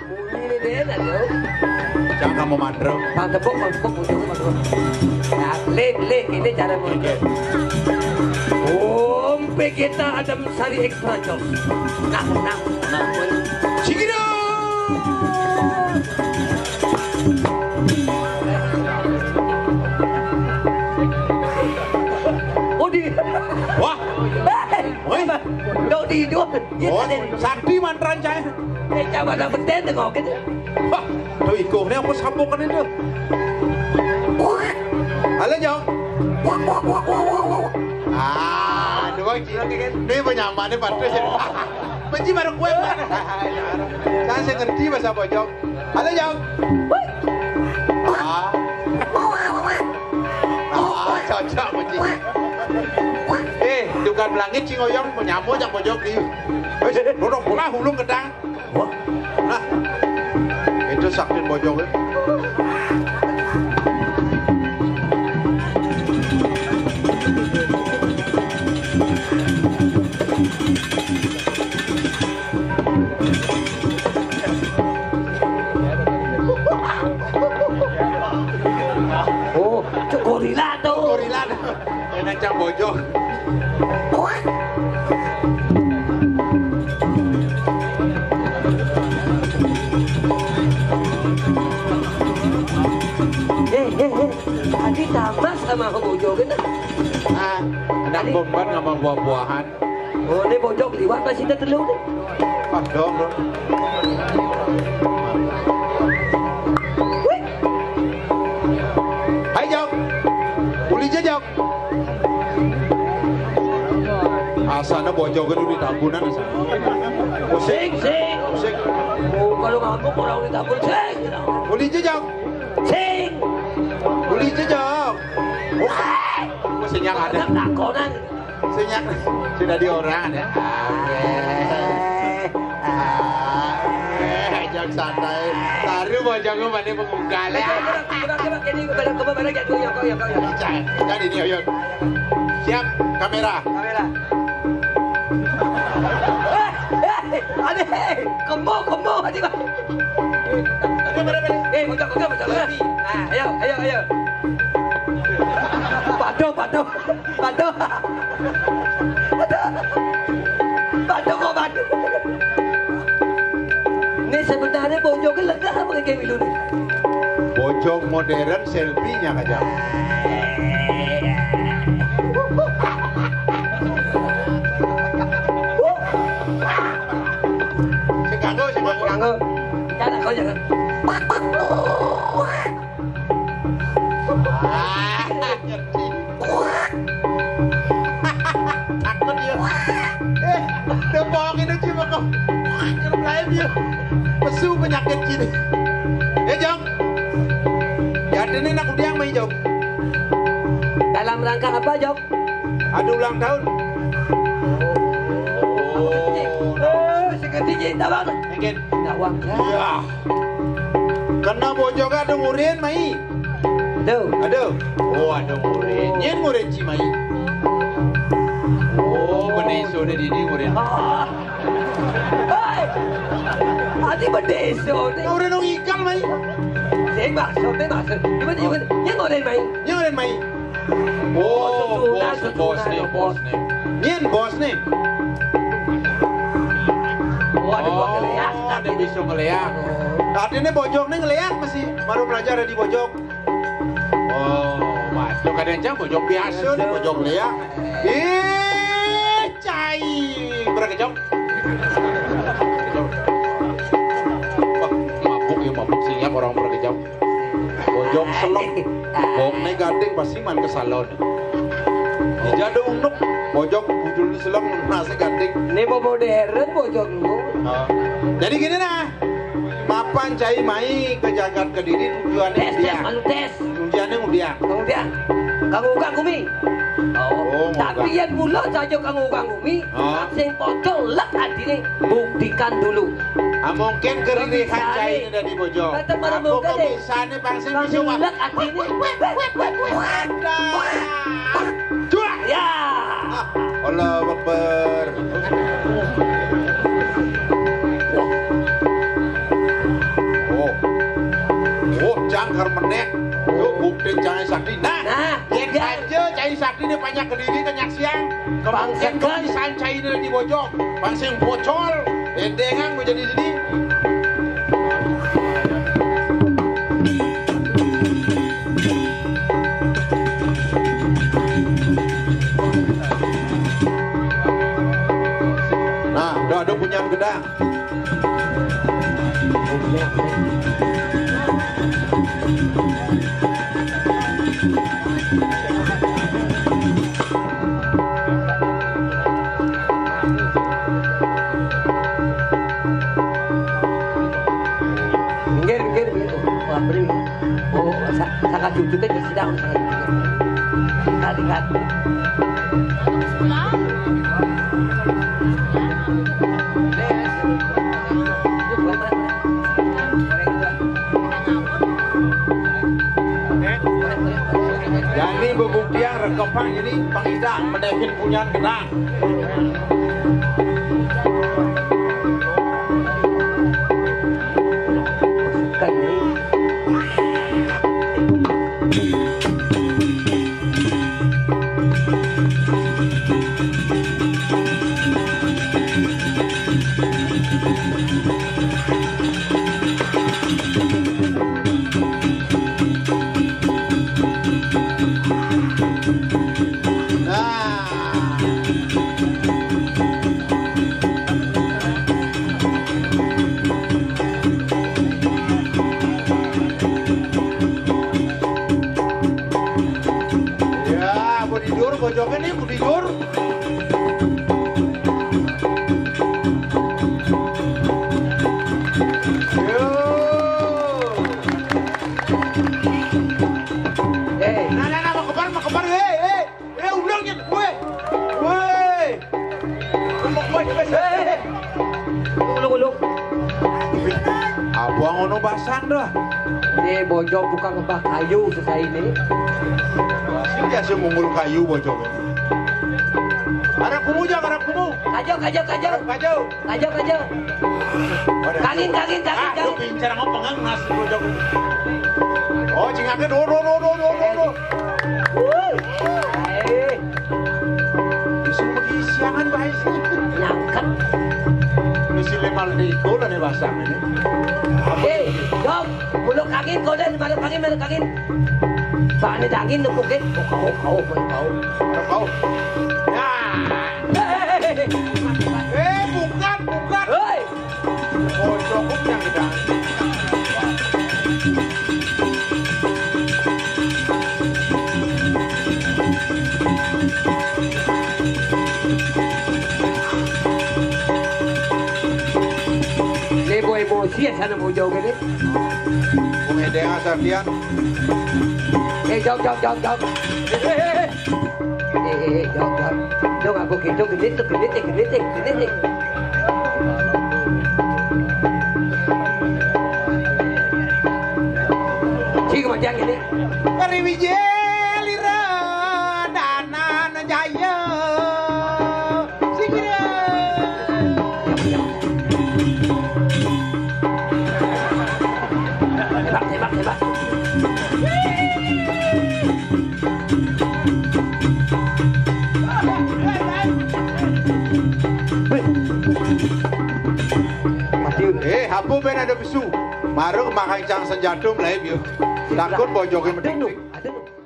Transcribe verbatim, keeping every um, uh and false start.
Ini dia nak tahu. Jangan kamu mandro. Bang tepuk, bang tepuk, bujung, bang tepuk. Nah, lek, lek, ini cara bujung. Om Pegita Adam Sari Extra Job. Nah, nah, nah. Cikidot. Oh di. Wah. Oi, đâu đi đua. Oh, sakti mantran saya. Eh, coba dah beten tengok kan. Wah, tuh ikut ni apa sambungan itu? Halo Jong. Ah, dua kira kan. Ini penyamaan ni patut. Benci baru kue mana? Kan saya ngerti bahasa Bojong. Halo Jong. Ah. Ah, cocok benci. Eh, dukan langit cingoyong penyamu jak Bojong di. Eh, dorong pula hulung gedang. Nah, itu sakit Bojong. Oh, cuk gorila tu. Gorila. Enak cak Bojong. Eh, eh, eh. Tadi tambah sama Bojo kan? Ah, anak bomban ngomong buah-buahan. Oh, ni Bojo liwat masih dah telur ni. Ah, dong, dong. Hai Jok. Uli je Jok. Asana Bojo kan di tabunan asa. Sing, sing. Sing. Oh, kalau ngamuk orang ni tak boleh sing. Uli je Jok. Sing. Uli je Jok. Oh, sing yang ada. Nak takonan. Sing yang sudah di orang ya. Ah, Jok santai. Taruh Bojong mana pengunggal ya. Coba ini balik ke balik ke kau yang kau yang kau yang. Jadi ni Oyun. Siap kamera. Kamera. Eh, ada kemo kemo hadi bah. Eh, Bojo kau kan macam ni. Ah, ayo ayo ayo. Pado pado pado. Pado kau pado. Ni sebenarnya Bojo kan lega apa kayak gitu ni. Bojong modern selfie-nya aja. Singkanggo, singkanggo. Singkanggo. Jangan kau jangan. Ah, ngerti. Takut dia. Eh, dia bohong itu cuma kau. Yang lain dia. Pesu penyakit gini. Eh, Jong. Jadi ini nak udiang main Jong. Dalam rangka apa, Jok? Ada ulang tahun. Oh, seperti je tak bang. Mungkin. Nak wang. Ya. Karena Bojo kan ada murid mai. Ada. Ada. Oh, ada murid. Nyen murid ci mai. Oh, beneso ni di murid. Hai. Adi beneso ni. Murid dong ikal mai. Sing maksud, sing maksud. Cuma cuma nyen murid mai. Nyen murid mai. Oh, bos, bos ni, bos ni. Nyen bos ni. Oh, ada buat keleak. Ada bisa ngeleak. Artinya Bojong ni ngeleak masih baru belajar di Bojong. Oh, masuk kadang-kadang Bojong biasa ni Bojong ngeleak. Eh, cai. Berkejong. Wah, mabuk ya mabuk siap orang berkejong. Bojong selok. Bong ni gading pasti man ke salon. Dijada unuk. Bojong bujul ni selok nasi gading. Ni mau modern Bojong lu. Jadi gini nah. Mapan cai mai ke jagat Kediri tujuannya Tes, tes, udiang. malu tes. Tujuannya udiang. Kemudian, kamu ugang kumi. Oh, tapi yang mula saja kamu ugang kumi. Oh. Sing pocong lek adine buktikan dulu. Ah, mungkin keririhan cai ini dari Bojong. Kata para Aku muka deh. kebisaannya pangsi Kamu bisa wak. lek adine. Ada. Cuak. Ya. Allah Akbar. Sakti. Nah, Nah, yang ya. aja Cai Sakti ini banyak kediri kenyak siang. Kemungkinan Bangsa kan. tulisan Cai ini di bojok. Bangsa yang bocor. Edengan mau jadi sini. Nah, udah ada punya gedang. Minggir, minggir, minggir. Wah, beri. Oh, sa- sangat cucu teh di sidang sangat cucu. Lihat, lihat. Jadi bebuktian rekepang ini pengidang menekin punya gedang. Kan ini. Nah, ya, mau tidur, bojoknya nih, mau tidur. Yo. Eh, Nah, nah, nah, mau kebar, mau kebar, hei, hei, hei, ulang ya, woi, woi, mau woi, eh, uluk uluk. abang ono basan dah. Ini bojong tukang ngebah kayu selesai ini. Sini biasa mungul kayu bojok. Arab kumu aja, Arab kumu. Kajau, kajau, kajau, Kacau. kajau, kajau. Kangin, kangin, kangin, Ah, kangin. pincar ngomong pengen nasi bojok. Oh, cingaknya do do do do do do. Eh, Bisa pergi siangan baik sih. nyangkat. Mesti lemal diko lah nih basang ini. Eh, dong, muluk angin kau dan muluk angin, muluk angin. Pak ini angin nukukin. Oh, kau, kau, kau, kau. Kau. Ya. Eh, Eh, bukan, bukan. hei, Bojok yang kita. lebo emosi ya sana bojong ini. Pengedeng asardian. Eh, jauh, jauh, jauh, jauh. Eh, eh, eh. Eh, eh, eh, jauh, jauh. Dong aku gitu, genit tuh, genit, genit, genit. Cik macam ini. Dari Wijelira Danan Jaya Sikira. Tembak, tembak, tembak. Mati. Eh, hapu ben ada besu. Marung makan cang senjadum lah yuk. Takut bojokin Ada nu, meding. ada nu.